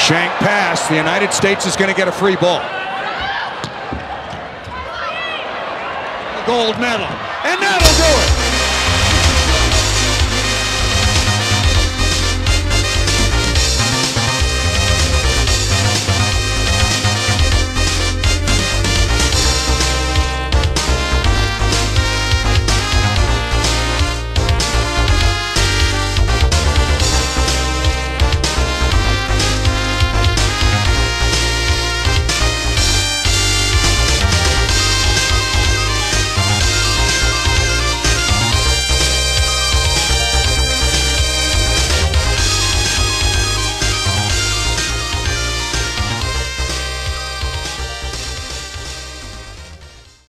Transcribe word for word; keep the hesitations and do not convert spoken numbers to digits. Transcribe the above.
Shank pass. The United States is going to get a free ball. The gold medal. And that'll do it.